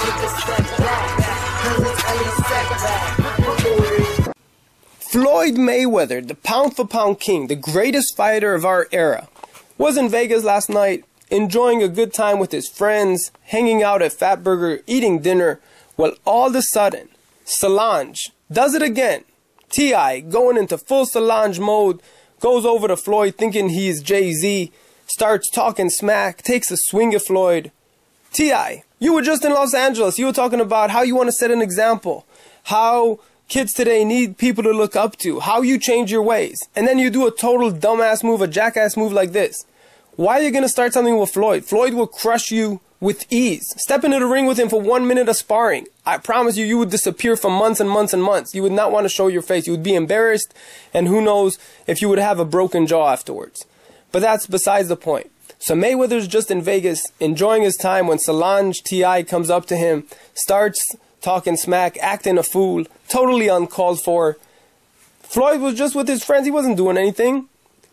Floyd Mayweather, the pound-for-pound king, the greatest fighter of our era, was in Vegas last night, enjoying a good time with his friends, hanging out at Fatburger, eating dinner, well, all of a sudden, Solange does it again. T.I., going into full Solange mode, goes over to Floyd thinking he's Jay-Z, starts talking smack, takes a swing at Floyd. T.I., you were just in Los Angeles. You were talking about how you want to set an example, how kids today need people to look up to, how you change your ways. And then you do a total dumbass move, a jackass move like this. Why are you going to start something with Floyd? Floyd will crush you with ease. Step into the ring with him for 1 minute of sparring. I promise you, you would disappear for months and months and months. You would not want to show your face. You would be embarrassed, and who knows if you would have a broken jaw afterwards. But that's besides the point. So Mayweather's just in Vegas, enjoying his time when Solange T.I. comes up to him, starts talking smack, acting a fool, totally uncalled for. Floyd was just with his friends. He wasn't doing anything.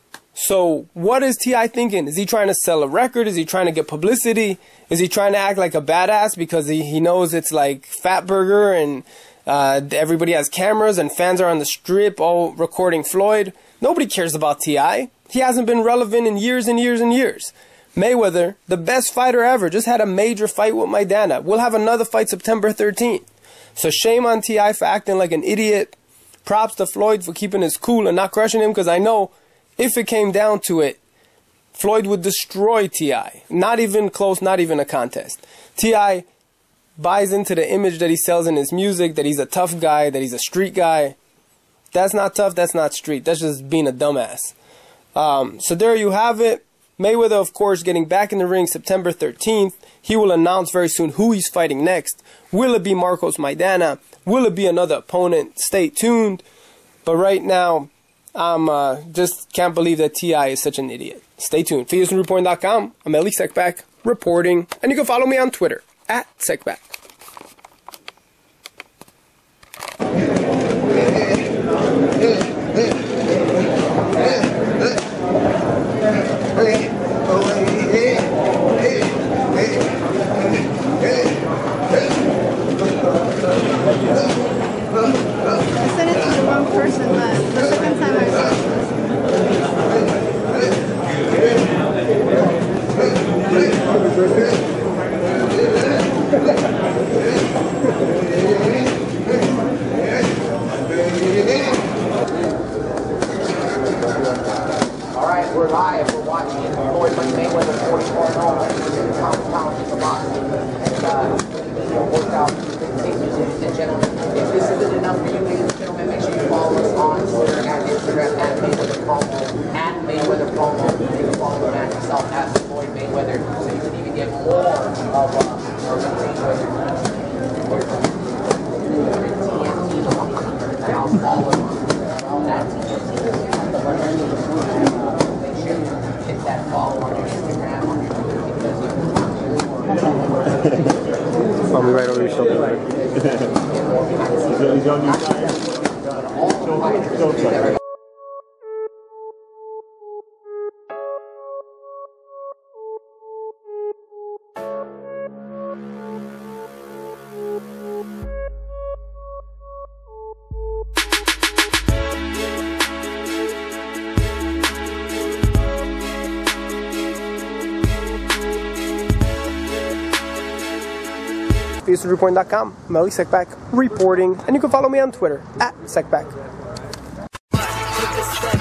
So what is T.I. thinking? Is he trying to sell a record? Is he trying to get publicity? Is he trying to act like a badass because he knows it's like Fatburger and everybody has cameras and fans are on the strip all recording Floyd? Nobody cares about T.I. He hasn't been relevant in years and years and years. Mayweather, the best fighter ever, just had a major fight with Maidana. We'll have another fight September 13th. So shame on T.I. for acting like an idiot. Props to Floyd for keeping his cool and not crushing him, because I know if it came down to it, Floyd would destroy T.I. Not even close, not even a contest. T.I. buys into the image that he sells in his music, that he's a tough guy, that he's a street guy. That's not tough, that's not street. That's just being a dumbass. So there you have it. Mayweather, of course, getting back in the ring September 13th. He will announce very soon who he's fighting next. Will it be Marcos Maidana? Will it be another opponent? Stay tuned. But right now, just can't believe that T.I. is such an idiot. Stay tuned. For EsNewsReporting.com, I'm Ellie Sekback reporting. And you can follow me on Twitter, @Sekback. I sent it to the wrong person, but the second time I saw it. All right, we're live. We're watching Floyd Mayweather 44-0 pound in the box. And workout. Ladies and gentlemen, if this isn't enough for you, ladies and gentlemen, make sure you follow us on Twitter and Instagram at Mayweather Promo, and you can follow the man himself at Floyd Mayweather, so you can even get more of Mayweather. Now follow on that make sure you hit that follow on your Instagram, on your Twitter, because I'll be right over your shoulder. He's on your side. EsNewsReporting.com, I'm Ellie Sekback reporting, and you can follow me on Twitter @Sekback.